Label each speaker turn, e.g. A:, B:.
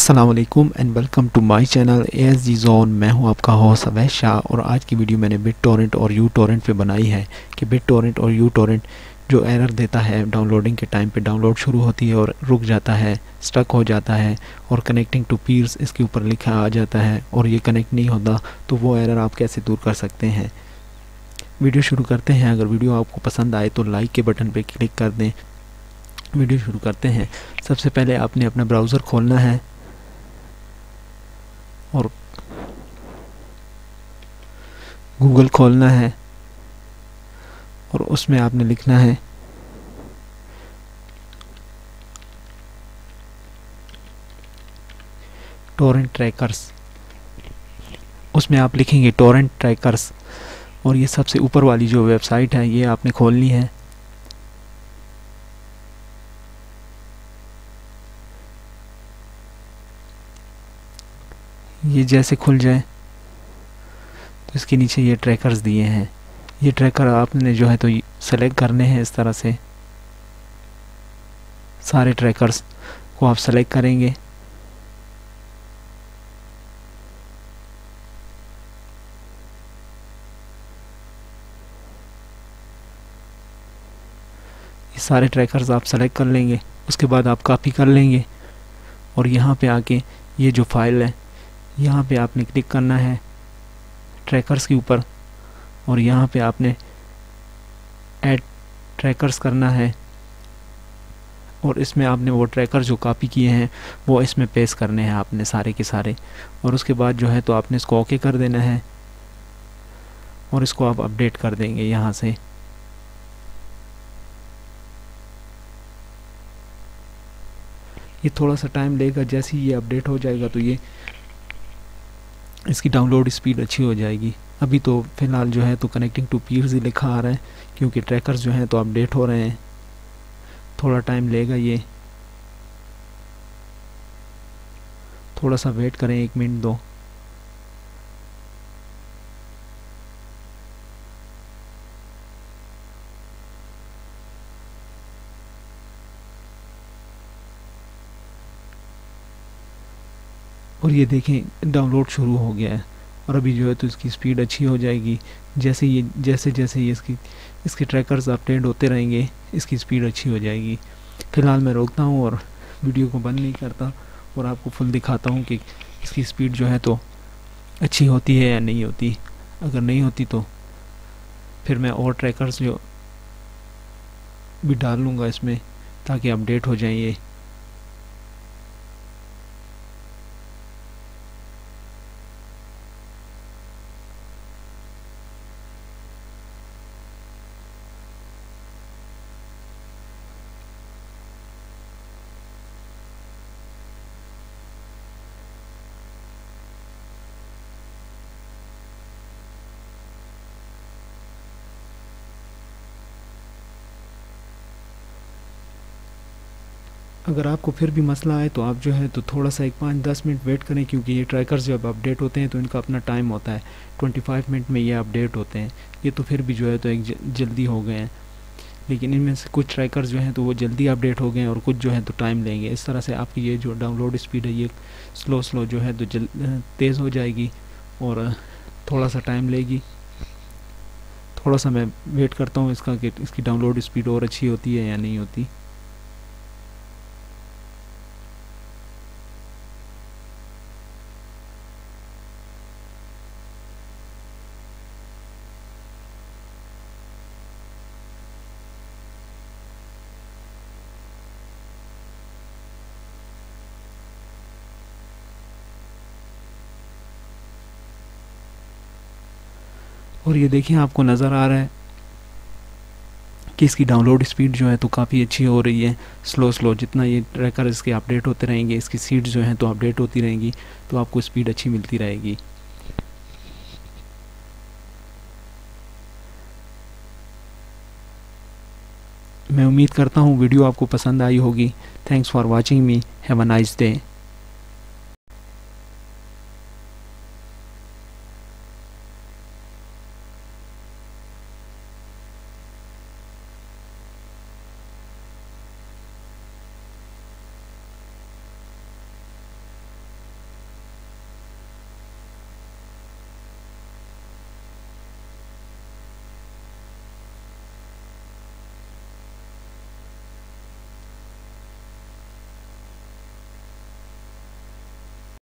A: अस्सलाम वालेकुम and welcome to my channel ASG zone. मैं हूं आपका होस्ट अवैध शाह और आज की वीडियो मैंने बिटटोरेंट और यूटोरेंट पे बनाई है कि बिटटोरेंट और यूटोरेंट जो एरर देता है डाउनलोडिंग के टाइम पे, डाउनलोड शुरू होती है और रुक जाता है, स्टक हो जाता है और कनेक्टिंग टू पीयर्स इसके ऊपर लिखा आ जाता है और ये कनेक्ट नहीं होता, तो वो एरर आप कैसे दूर कर सकते हैं। वीडियो शुरू करते हैं। अगर वीडियो आपको पसंद आए तो लाइक के बटन पर क्लिक कर दें। वीडियो शुरू करते हैं। सबसे पहले आपने अपना ब्राउज़र खोलना है और गूगल खोलना है और उसमें आपने लिखना है टोरेंट ट्रैकर्स। उसमें आप लिखेंगे टोरेंट ट्रैकर्स और ये सबसे ऊपर वाली जो वेबसाइट है ये आपने खोलनी है। ये जैसे खुल जाए तो इसके नीचे ये ट्रैकर्स दिए हैं। ये ट्रैकर आपने जो है तो सेलेक्ट करने हैं। इस तरह से सारे ट्रैकर्स को आप सेलेक्ट करेंगे। ये सारे ट्रैकर्स आप सेलेक्ट कर लेंगे। उसके बाद आप कॉपी कर लेंगे और यहाँ पे आके ये जो फाइल है यहाँ पे आपने क्लिक करना है ट्रैकर्स के ऊपर और यहाँ पे आपने ऐड ट्रैकर्स करना है और इसमें आपने वो ट्रैकर जो कॉपी किए हैं वो इसमें पेस्ट करने हैं आपने सारे के सारे। और उसके बाद जो है तो आपने इसको ओके कर देना है और इसको आप अपडेट कर देंगे यहाँ से। ये थोड़ा सा टाइम लेगा। जैसे ही ये अपडेट हो जाएगा तो ये इसकी डाउनलोड स्पीड अच्छी हो जाएगी। अभी तो फ़िलहाल जो है तो कनेक्टिंग टू पीयर्स ही लिखा आ रहा है क्योंकि ट्रैकर्स जो हैं तो अपडेट हो रहे हैं। थोड़ा टाइम लेगा ये, थोड़ा सा वेट करें, 1 मिनट 2। और ये देखें डाउनलोड शुरू हो गया है और अभी जो है तो इसकी स्पीड अच्छी हो जाएगी। जैसे ये इसके ट्रैकर्स अपडेट होते रहेंगे इसकी स्पीड अच्छी हो जाएगी। फ़िलहाल मैं रोकता हूँ और वीडियो को बंद नहीं करता और आपको फुल दिखाता हूँ कि इसकी स्पीड जो है तो अच्छी होती है या नहीं होती। अगर नहीं होती तो फिर मैं और ट्रैकर्स जो भी डाल लूँगा इसमें ताकि अपडेट हो जाए ये। अगर आपको फिर भी मसला आए तो आप जो है तो थोड़ा सा 5-10 मिनट वेट करें क्योंकि ये ट्रैकर्स जब अपडेट होते हैं तो इनका अपना टाइम होता है। 25 मिनट में ये अपडेट होते हैं। ये तो फिर भी जो है तो जल्दी हो गए हैं, लेकिन इनमें से कुछ ट्रैकर्स जो हैं तो वो जल्दी अपडेट हो गए हैं और कुछ जो है तो टाइम लेंगे। इस तरह से आपकी ये जो डाउनलोड स्पीड है ये स्लो जो है तो तेज़ हो जाएगी और थोड़ा सा टाइम लेगी। थोड़ा सा मैं वेट करता हूँ इसका कि इसकी डाउनलोड स्पीड और अच्छी होती है या नहीं होती। और ये देखिए आपको नज़र आ रहा है कि इसकी डाउनलोड स्पीड जो है तो काफ़ी अच्छी हो रही है। स्लो जितना ये ट्रैकर इसके अपडेट होते रहेंगे इसकी सीड्स जो हैं तो अपडेट होती रहेंगी तो आपको स्पीड अच्छी मिलती रहेगी। मैं उम्मीद करता हूँ वीडियो आपको पसंद आई होगी। Thanks for watching me. Have a nice day.